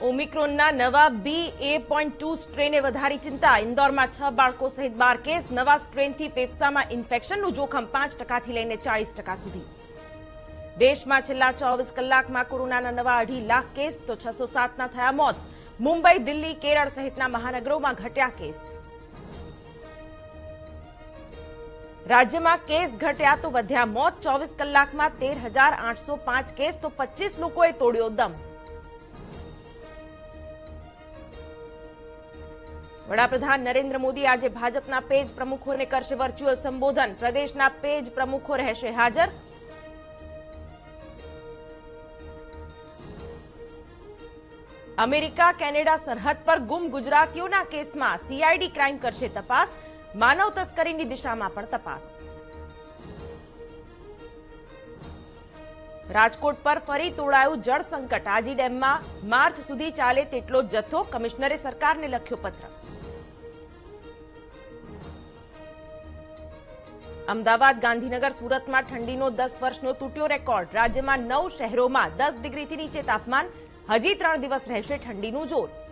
ઓમિક્રોનના નવા BA.2 સ્ટ્રેને વધારી ચિંતા. ઇન્દોરમાં 6 બાળકો સહિત 12 કેસ. નવા સ્ટ્રેનથી ફેફસામાં ઇન્ફેક્શનનું જોખમ 5% થી લઈને 40% સુધી. દેશમાં છેલ્લા 24 કલાકમાં કોરોનાના નવા 2.5 લાખ કેસ તો 607ના થયા મોત. મુંબઈ, દિલ્હી, કેરળ સહિતના મહાનગરોમાં ઘટ્યા કેસ. રાજ્યમાં કેસ ઘટ્યા તો વધ્યા મોત. 24 કલાકમાં 13,805 કેસ તો 25 લોકોએ તોડ્યો દમ. વડાપ્રધાન નરેન્દ્ર મોદી આજે ભાજપના પેજ પ્રમુખોને કરશે વર્ચ્યુઅલ સંબોધન. પ્રદેશના પેજ પ્રમુખો રહેશે હાજર. અમેરિકા કેનેડા સરહદ પર ગુમ ગુજરાતીઓના કેસમાં CID ક્રાઇમ કરશે તપાસ. માનવ તસ્કરીની દિશામાં પણ તપાસ. રાજકોટ પર ફરી તોડાયું જળ સંકટ. આજી ડેમમાં માર્ચ સુધી ચાલે તેટલો જથ્થો. કમિશનરે સરકારને લખ્યો પત્ર. અમદાવાદ, ગાંધીનગર, સુરતમાં ઠંડીનો 10 વર્ષનો તૂટ્યો રેકોર્ડ. રાજ્યમાં 9 શહેરોમાં 10 ડિગ્રીથી નીચે તાપમાન. હજી 3 દિવસ રહેશે ઠંડીનું જોર.